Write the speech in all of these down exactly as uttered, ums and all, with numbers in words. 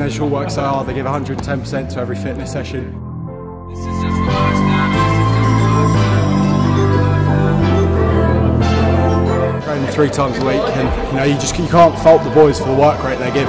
measure all work so hard, they give one hundred and ten percent to every fitness session. Training three times a week, and you know you just you can't fault the boys for the work rate they give.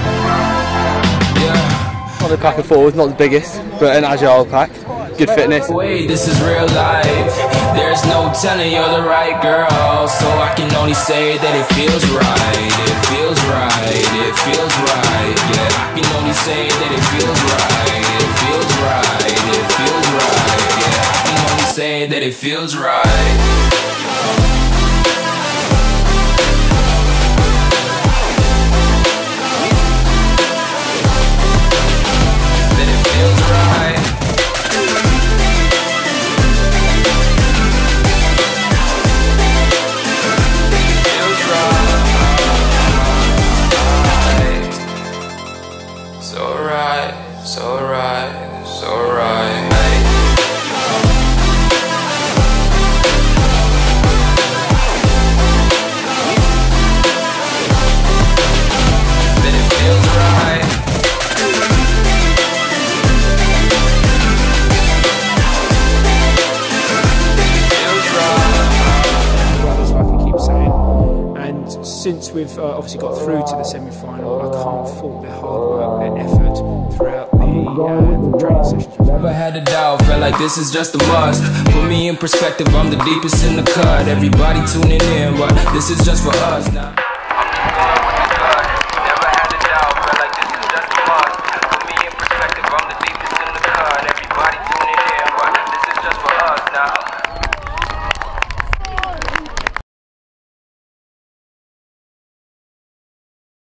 Not the pack of forwards, not the biggest, but an agile pack. Good fitness. Wait, this is real life. There's no telling you're the right girl, so I can only say that it feels right. It feels right. It feels right. Yeah, I can only say that it feels right. It feels right. It feels right. Yeah, I can only say that it feels right. So right, so right. Then it feels right. It feels right. Brothers, like I keep saying, and since we've uh, obviously got through to the semi-final, I can't fault their hard work, their effort throughout the uh, training sessions. Never had a doubt, felt like this is just a must. Put me in perspective, I'm the deepest in the cut. Everybody tuning in, but this is just for us now.